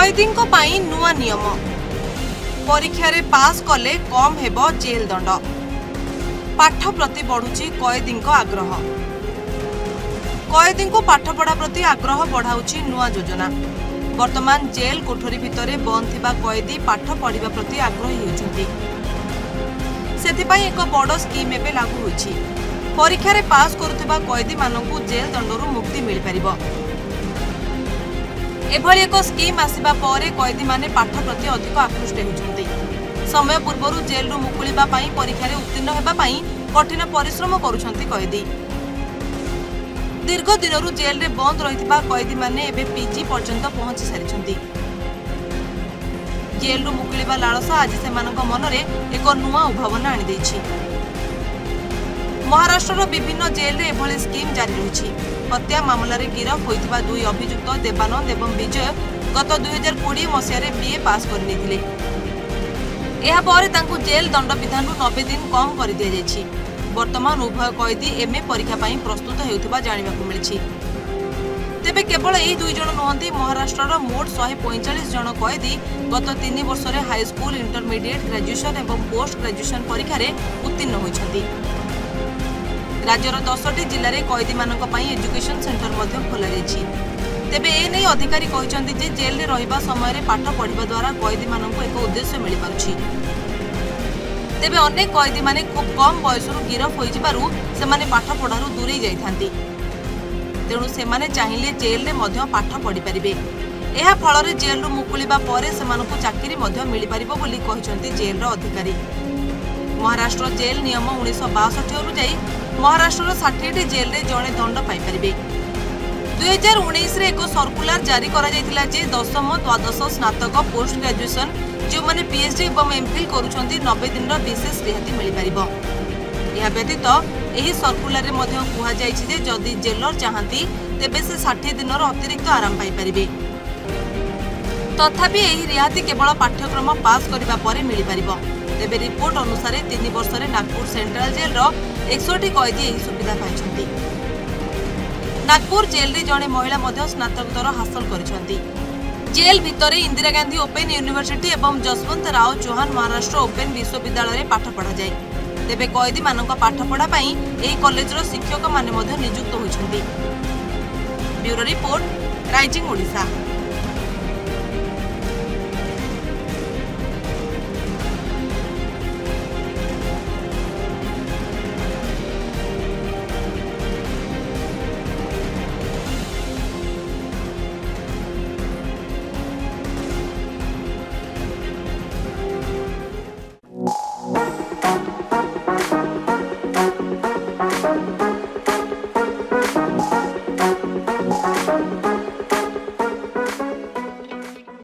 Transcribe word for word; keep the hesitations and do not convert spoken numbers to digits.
कैदींको पाई नुआ नियम परीक्षा रे पास कले कम हेबो जेल दंड पाठ प्रति बढ़ुची कैदींको आग्रह कैदींको पाठ पढ़ा प्रति आग्रह बढ़ाउची नुआ योजना वर्तमान जेल कोठरी भितरे बंद थिबा कैदी पाठ पढ़िबा प्रति आग्रही होउछंती सेथिपाई एक बड़ स्कीम एबे लागू होइछि परीक्षा रे पास करुथिबा कैदी माननकु जेल दंडरू मुक्ति मिल परिबो एभली एक स्कीम आसिबा परे कैदी माने पाठ प्रति अधिक आकृष्ट होउछंती समय पूर्वरु जेल रु मुकुलिबा पई परीक्षा रे उत्तीर्ण हेबा पई कठिन परिश्रम करूछंती कैदी दीर्घ दिनरु जेल रे बंद रहितबा कैदी माने एबे पीजी पर्यंत पहुंची सारिछंती जेल रु मुकुलिबा लालसा आज सेमानक मनरे एक नुआ उभावना आनि दैछि महाराष्ट्र विभिन्न जेल रे एभली स्कीम जारी रहिछि हत्या मामला रे गिरफ होइतबा दुई अभियुक्त देवानंद एवं विजय गत दुई हजार कोड़े मसीह रे बीए पास कर लेथिले एहा परे तांकु जेल दंड विधान रु नब्बे दिन कम कर दिया जायछि वर्तमान उभय कैदी एमए परीक्षा पई प्रस्तुत हेउतबा जानिबाकु मिलिछि तेबे केवल एही दुई जण नहंती महाराष्ट्र मोट एक सौ पैंतालीस जण कैदी गत तीन वर्ष रे हाई स्कूल इंटरमीडिएट ग्रेजुएशन एवं पोस्ट ग्रेजुएशन परीक्षा रे उत्तीर्ण होइछंती राज्यर दसटी जिले में कैदी मानक पई एजुकेशन सेंटर मध्य खोला जायछि तेबे ए नै अधिकारी कहिसंती जे जेल रे रहिबा समय रे पाठ पढ़िबा द्वारा कैदी मानक एक उद्देश्य मिल पारुछि तेबे अनेक कैदी माने खूब कम बयसरु गिरफ होई जिबारु सेमाने पाठ पढ़ारु दूरे जाइथांती तेणु सेमाने चाहिए जेल रे मध्य पाठ पढ़ी परिबे एहा फल रे जेल रु मुकुलिबा परे सेमानकु चाकरी मध्य मिल परिबो बोली कहिसंती जेल रो अधिकारी महाराष्ट्र जेल नियम उन्नीस सौ बासठ अनुसार महाराष्ट्र षाठी जेल रे जड़े दंड पाई परिबे दुई हजार उन्नीस रे एक सर्कुलर जारी करा जायतिला जे दशम द्वादश स्नातक पोस्ट ग्रेजुएशन जो माने पीएचडी एवं एमफिल करूछंती नब्बे दिन रो विशेष रिहाती मिल परिबो एहा व्यतीत एही सर्कुलर रे मध्य कुहा जायछि जे जदि जेलर चाहंती तेबे से साठ दिन रो अतिरिक्त आराम पाई परिबे तथापि एही रिहाती केवल पाठ्यक्रम पास करिबा परे मिल परिबो तेबे रिपोर्ट अनुसार तीन वर्ष रे नागपुर सेंट्रल जेल रो एकसठ कैदी एही सुविधा पाइछंती नागपुर जेल रे जणे महिला मध्य स्नातकोत्तर हासिल करिसंती जेल भितरे इंदिरा गांधी ओपन यूनिवर्सिटी एवं जसवंत राव चौहान महाराष्ट्र ओपन विश्वविद्यालय रे पाठ पढ़ा जाय तेबे कैदी मानक पाठ पढ़ा पई एही कॉलेज रो शिक्षक माने मध्य नियुक्त होइछंती ब्यूरो रिपोर्ट राइजिंग ओडिशा।